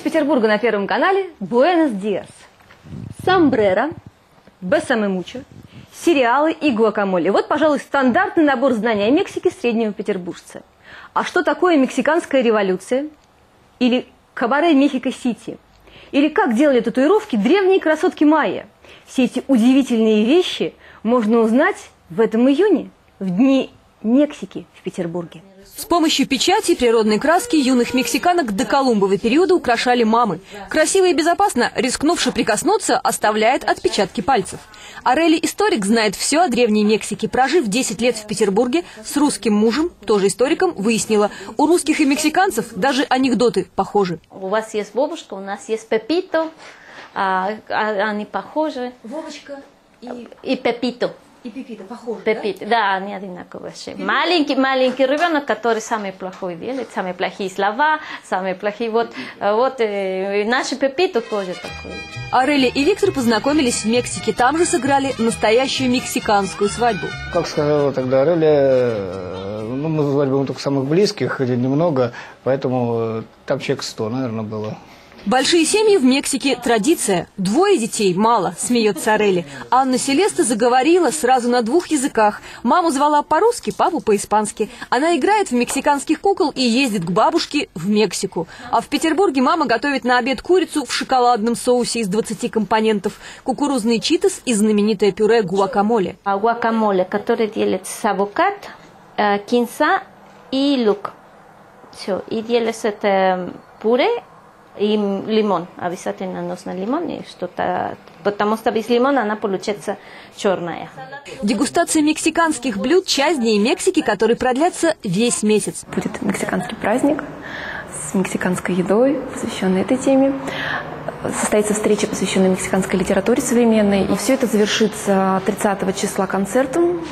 Петербурга на Первом канале «Буэнос-Диас». Сомбреро, бесаме мучо, сериалы и гуакамоле. Вот, пожалуй, стандартный набор знаний о Мексике среднего петербуржца. А что такое мексиканская революция? Или кабаре Мехико-Сити? Или как делали татуировки древние красотки майя? Все эти удивительные вещи можно узнать в этом июне, в дни Мексики в Петербурге. С помощью печати и природной краски юных мексиканок до Колумбова периода украшали мамы. Красиво и безопасно, рискнувши прикоснуться, оставляет отпечатки пальцев. Арели историк знает все о древней Мексике. Прожив 10 лет в Петербурге с русским мужем, тоже историком, выяснила, у русских и мексиканцев даже анекдоты похожи. У вас есть Вовушка, у нас есть Пепито, они похожи. Вовочка и Пепито. И Пепито похожи, Пепито, да, они одинаковые. Маленький ребенок, который самый плохой делает, самые плохие слова, самые плохие. Вот наши Пепито тоже такой. Арели и Виктор познакомились в Мексике. Там же сыграли настоящую мексиканскую свадьбу. Как сказала тогда Арели, мы звали бы только самых близких, или немного, поэтому там человек 100, наверное, было. Большие семьи в Мексике – традиция. 2 детей – мало, смеется Арели. Анна Селеста заговорила сразу на 2 языках. Маму звала по-русски, папу по-испански. Она играет в мексиканских кукол и ездит к бабушке в Мексику. А в Петербурге мама готовит на обед курицу в шоколадном соусе из 20 компонентов, кукурузный читос и знаменитое пюре гуакамоле. Гуакамоле, который делается авокадо, кинза и лук. Все. И делается это пюре. И лимон, обязательно нужно лимон и что-то, потому что без лимона она получается черная. Дегустация мексиканских блюд – часть дней Мексики, которые продлятся весь месяц. Будет мексиканский праздник с мексиканской едой, посвященной этой теме. Состоится встреча, посвященная мексиканской литературе современной. И все это завершится 30 числа концертом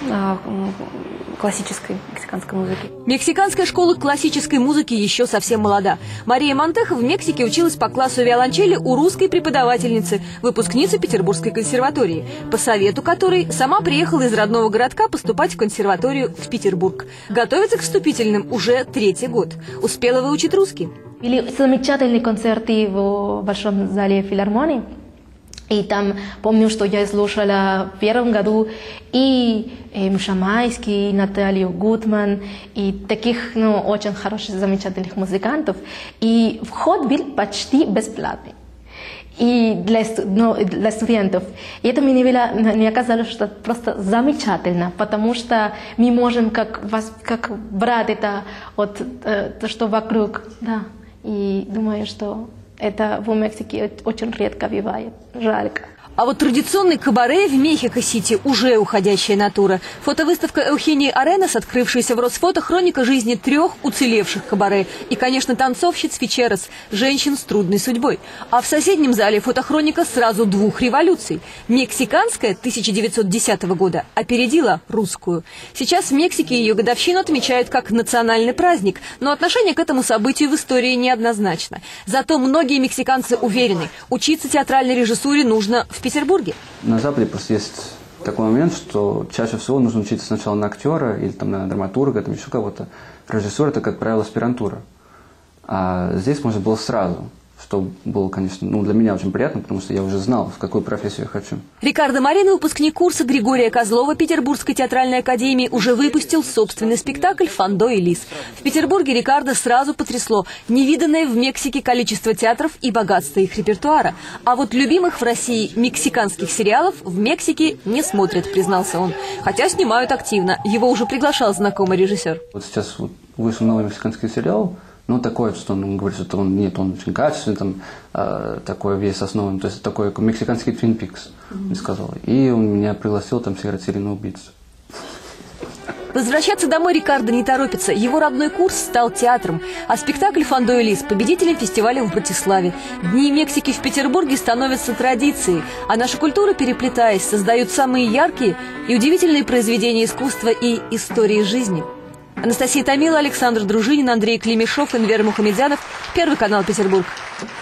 классической мексиканской музыки. Мексиканская школа классической музыки еще совсем молода. Мария Монтехо в Мексике училась по классу виолончели у русской преподавательницы, выпускницы Петербургской консерватории, по совету которой сама приехала из родного городка поступать в консерваторию в Петербург. Готовится к вступительным уже 3-й год. Успела выучить русский. Были замечательные концерты в Большом зале филармонии. И там помню, что я слушала в 1-м году и Шамайский, и Наталью Гутман, и таких очень хороших, замечательных музыкантов. И вход был почти бесплатный. И для студентов. И это мне казалось, что просто замечательно, потому что мы можем как брать это от то, что вокруг. Да. И думаю, что это в Мексике очень редко бывает. Жалко. А вот традиционный кабаре в Мехико-Сити уже уходящая натура. Фотовыставка Эухении Аренас, открывшаяся в Росфото, хроника жизни 3 уцелевших кабаре. И, конечно, танцовщиц Фичерос, женщин с трудной судьбой. А в соседнем зале фотохроника сразу 2 революций. Мексиканская 1910 года опередила русскую. Сейчас в Мексике ее годовщину отмечают как национальный праздник. Но отношение к этому событию в истории неоднозначно. Зато многие мексиканцы уверены, учиться театральной режиссуре нужно в Петербурге. На Западе просто есть такой момент, что чаще всего нужно учиться сначала на актера или там, на драматурга, там еще кого-то. Режиссер – это, как правило, аспирантура. А здесь можно было сразу, что было, конечно, для меня очень приятно, потому что я уже знал, в какую профессию я хочу. Рикардо Морено, выпускник курса Григория Козлова Петербургской театральной академии, уже выпустил собственный спектакль «Фандо и Лис». В Петербурге Рикардо сразу потрясло невиданное в Мексике количество театров и богатство их репертуара. А вот любимых в России мексиканских сериалов в Мексике не смотрят, признался он. Хотя снимают активно. Его уже приглашал знакомый режиссер. Вот сейчас вышел новый мексиканский сериал. Такое, что он говорит, что он очень качественный, такой весь основан, то есть такой мексиканский Twin Peaks, он сказал. И он меня пригласил там сыграть серийного убийцу. Возвращаться домой Рикардо не торопится. Его родной курс стал театром. А спектакль «Фандо и Лис» – победителем фестиваля в Братиславе. Дни Мексики в Петербурге становятся традицией. А наша культура, переплетаясь, создает самые яркие и удивительные произведения искусства и истории жизни. Анастасия Томила, Александр Дружинин, Андрей Климешов, Энвер Мухамедзянов. Первый канал Петербург.